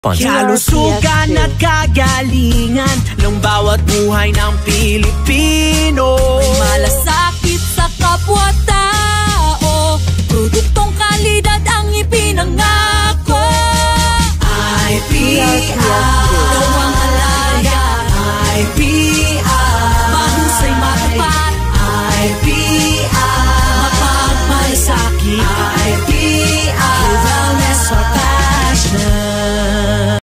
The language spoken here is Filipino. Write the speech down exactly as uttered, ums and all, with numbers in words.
Kalusugan at kagalingan ng bawat buhay ng Pilipino. May malasakit sa kapwa-tao, produktong kalidad ang ipinangako. I P I